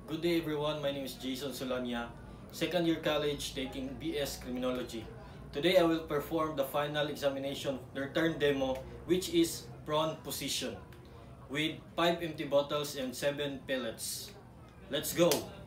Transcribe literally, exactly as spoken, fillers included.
Good day everyone, my name is Jason Solania, second year college taking B S Criminology. Today I will perform the final examination return demo, which is prone position with five empty bottles and seven pellets. Let's go!